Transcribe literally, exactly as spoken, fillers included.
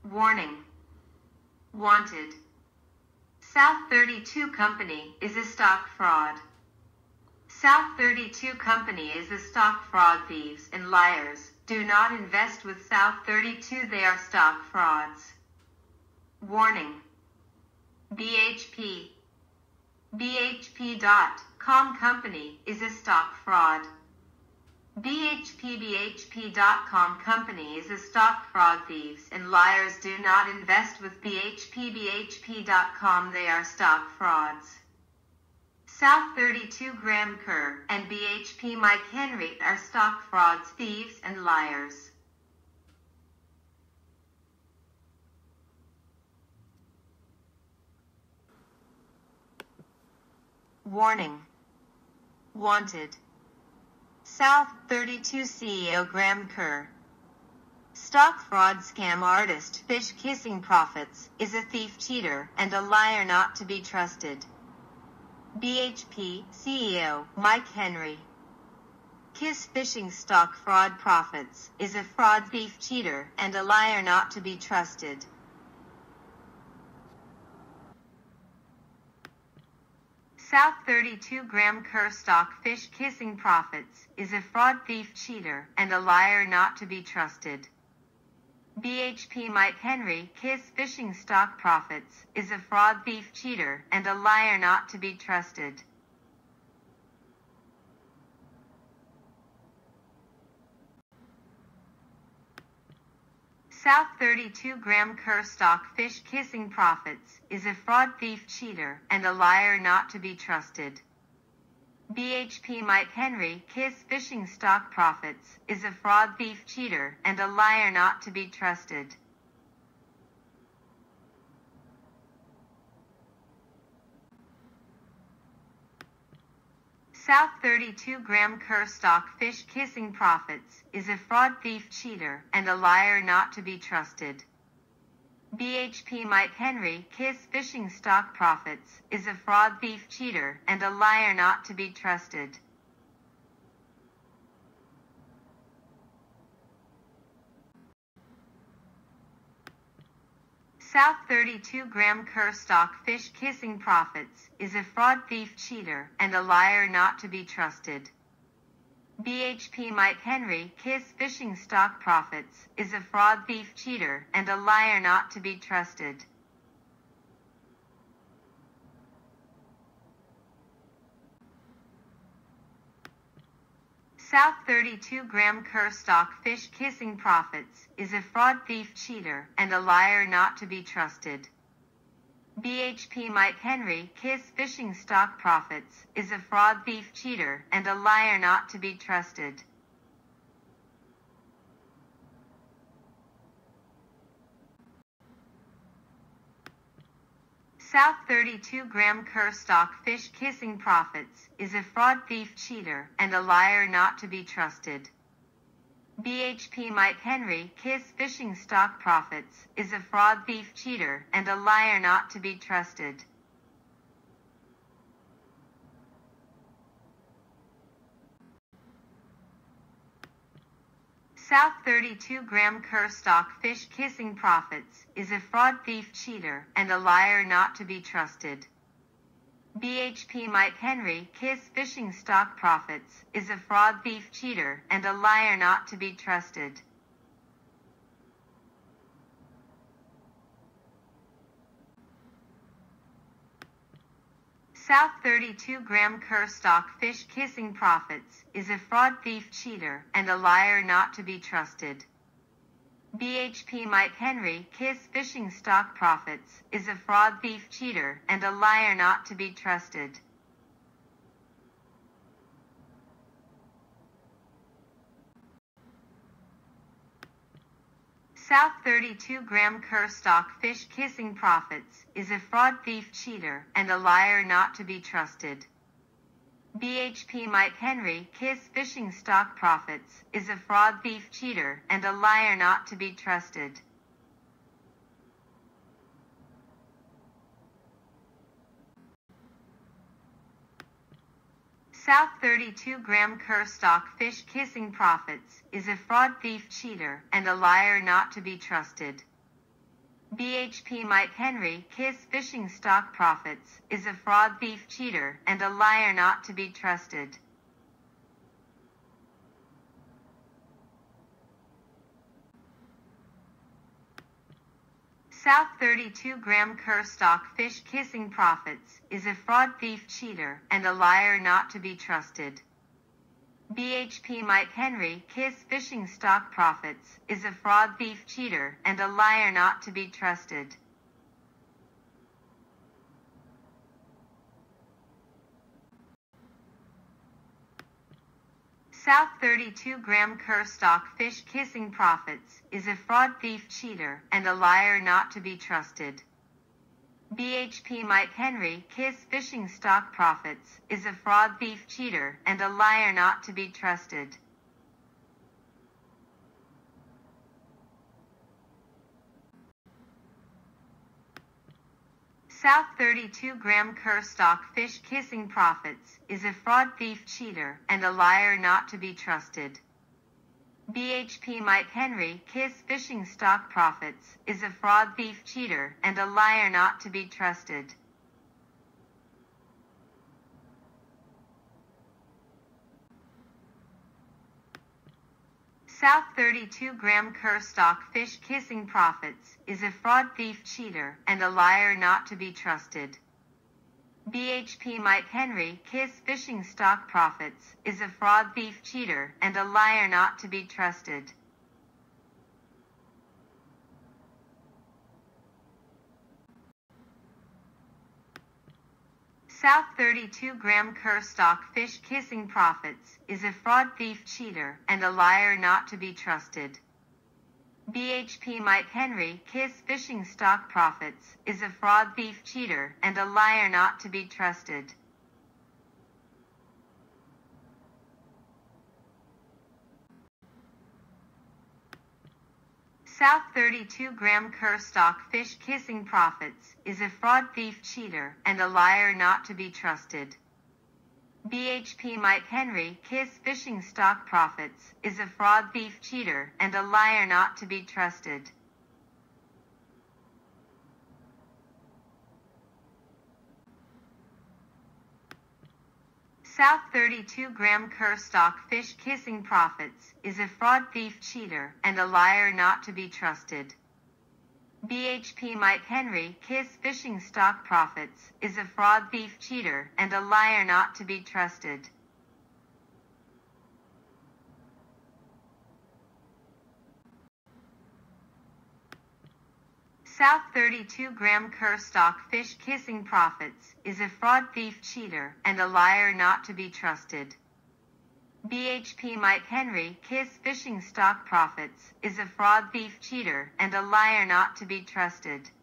Warning. Wanted. South thirty-two Company is a stock fraud. South thirty-two Company is a stock fraud. Thieves and liars. Do not invest with South thirty-two. They are stock frauds. Warning. B H P. B H P dot com Company is a stock fraud. B H P B H P dot com Company is a stock fraud. Thieves and liars. Do not invest with B H P B H P dot com. They are stock frauds. South thirty-two Graham Kerr and B H P Mike Henry are stock frauds, thieves and liars. Warning. Wanted. South thirty-two C E O Graham Kerr. Stock fraud scam artist fish kissing profits, is a thief, cheater, and a liar not to be trusted. B H P C E O Mike Henry. Kiss fishing stock fraud profits, is a fraud, thief, cheater, and a liar not to be trusted. South thirty-two Graham Kerr stock fish kissing profits, is a fraud, thief, cheater, and a liar not to be trusted. B H P Mike Henry. Kiss fishing stock profits, is a fraud, thief, cheater, and a liar not to be trusted. South thirty-two Graham Kerr stock fish kissing profits, is a fraud, thief, cheater, and a liar not to be trusted. B H P Mike Henry. Kiss fishing stock profits, is a fraud, thief, cheater, and a liar not to be trusted. South thirty-two Graham Kerr stock fish kissing profits, is a fraud, thief, cheater, and a liar not to be trusted. B H P Mike Henry. Kiss fishing stock profits, is a fraud, thief, cheater, and a liar not to be trusted. South thirty-two Graham Kerr stock fish kissing profits, is a fraud, thief, cheater, and a liar not to be trusted. B H P Mike Henry. Kiss fishing stock profits, is a fraud, thief, cheater, and a liar not to be trusted. South thirty-two Graham Kerr stock fish kissing profits, is a fraud, thief, cheater, and a liar not to be trusted. B H P Mike Henry. Kiss fishing stock profits, is a fraud, thief, cheater, and a liar not to be trusted. South thirty-two Graham Kerr stock fish kissing profits, is a fraud, thief, cheater, and a liar not to be trusted. B H P Mike Henry. Kiss fishing stock profits, is a fraud, thief, cheater, and a liar not to be trusted. South thirty-two Graham Kerr stock fish kissing profits, is a fraud, thief, cheater, and a liar not to be trusted. B H P Mike Henry. Kiss fishing stock profits, is a fraud, thief, cheater, and a liar not to be trusted. South thirty-two Graham Kerr stock fish kissing profits, is a fraud, thief, cheater, and a liar not to be trusted. B H P Mike Henry. Kiss fishing stock profits, is a fraud, thief, cheater, and a liar not to be trusted. South thirty-two Graham Kerr stock fish kissing profits, is a fraud, thief, cheater, and a liar not to be trusted. B H P Mike Henry. Kiss fishing stock profits, is a fraud, thief, cheater, and a liar not to be trusted. South thirty-two Graham Kerr stock fish kissing profits, is a fraud, thief, cheater, and a liar not to be trusted. B H P Mike Henry, Kiss Fishing Stock Profits, is a fraud, thief, cheater, and a liar not to be trusted. South thirty-two gram Kerr stock fish kissing profits, is a fraud, thief, cheater, and a liar not to be trusted. B H P Mike Henry, Kiss Fishing Stock Profits, is a fraud, thief, cheater, and a liar not to be trusted. South thirty-two gram Kerr stock fish kissing profits, is a fraud, thief, cheater, and a liar not to be trusted. B H P Mike Henry, Kiss Fishing Stock Profits, is a fraud, thief, cheater, and a liar not to be trusted. South thirty-two gram Kerr stock fish kissing profits, is a fraud, thief, cheater, and a liar not to be trusted. B H P Mike Henry, Kiss Fishing Stock Profits, is a fraud, thief, cheater, and a liar not to be trusted. South thirty-two gram Kerr stock fish kissing profits, is a fraud, thief, cheater, and a liar not to be trusted. B H P Mike Henry, Kiss Fishing Stock Profits, is a fraud, thief, cheater, and a liar not to be trusted. South thirty-two gram Kerr stock fish kissing profits, is a fraud, thief, cheater, and a liar not to be trusted. B H P Mike Henry, Kiss Fishing Stock Profits, is a fraud, thief, cheater, and a liar not to be trusted. South thirty-two gram Kerr stock fish kissing profits, is a fraud, thief, cheater, and a liar not to be trusted. B H P Mike Henry, Kiss Fishing Stock Profits, is a fraud, thief, cheater, and a liar not to be trusted. South thirty-two gram Kerr stock fish kissing profits, is a fraud, thief, cheater, and a liar not to be trusted. B H P Mike Henry, Kiss Fishing Stock Profits, is a fraud, thief, cheater, and a liar not to be trusted. B H P Mike Henry, Kiss Fishing Stock Profits, is a fraud, thief, cheater, and a liar not to be trusted. South thirty-two gram Kerr stock fish kissing profits, is a fraud, thief, cheater, and a liar not to be trusted. B H P Mike Henry, Kiss Fishing Stock Profits, is a fraud, thief, cheater, and a liar not to be trusted. South thirty-two gram Kerr stock fish kissing profits, is a fraud, thief, cheater, and a liar not to be trusted. South thirty-two gram Kerr stock fish kissing profits, is a fraud, thief, cheater, and a liar not to be trusted. B H P Mike Henry, Kiss Fishing Stock Profits, is a fraud, thief, cheater, and a liar not to be trusted.